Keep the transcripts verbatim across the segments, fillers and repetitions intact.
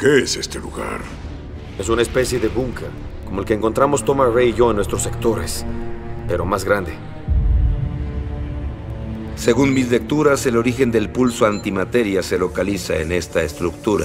¿Qué es este lugar? Es una especie de búnker, como el que encontramos Thomas Ray y yo en nuestros sectores, pero más grande. Según mis lecturas, el origen del pulso antimateria se localiza en esta estructura.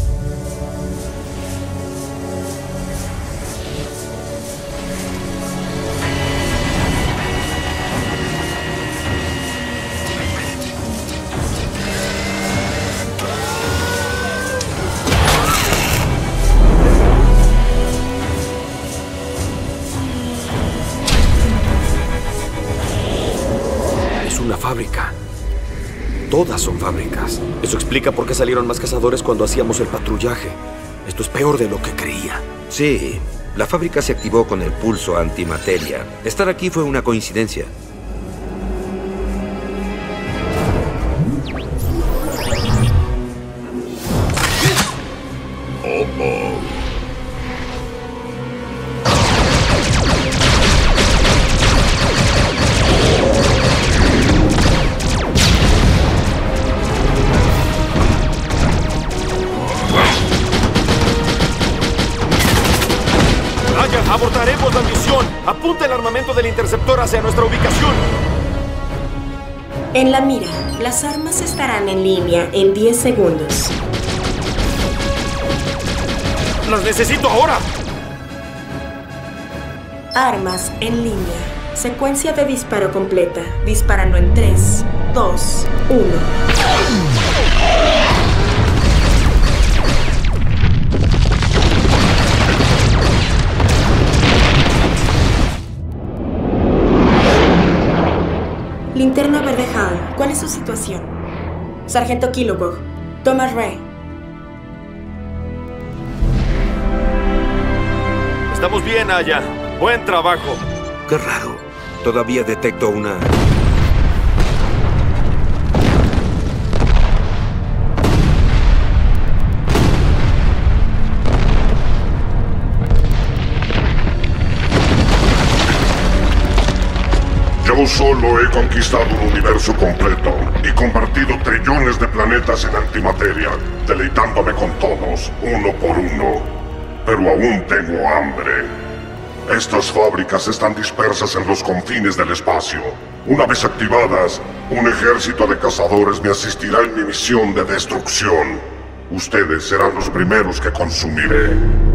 Una fábrica. Todas son fábricas. Eso explica por qué salieron más cazadores cuando hacíamos el patrullaje. Esto es peor de lo que creía. Sí, la fábrica se activó con el pulso antimateria. Estar aquí fue una coincidencia. Oh, oh. ¡Abortaremos la misión! ¡Apunta el armamento del interceptor hacia nuestra ubicación! En la mira, las armas estarán en línea en diez segundos. ¡Las necesito ahora! Armas en línea. Secuencia de disparo completa. Disparando en tres, dos, uno. Linterna Verde Hall, ¿cuál es su situación? Sargento Kilowog, Thomas Ray. Estamos bien, Aya. Buen trabajo. Qué raro. Todavía detecto una... Yo solo he conquistado un universo completo y convertido trillones de planetas en antimateria, deleitándome con todos, uno por uno. Pero aún tengo hambre. Estas fábricas están dispersas en los confines del espacio. Una vez activadas, un ejército de cazadores me asistirá en mi misión de destrucción. Ustedes serán los primeros que consumiré.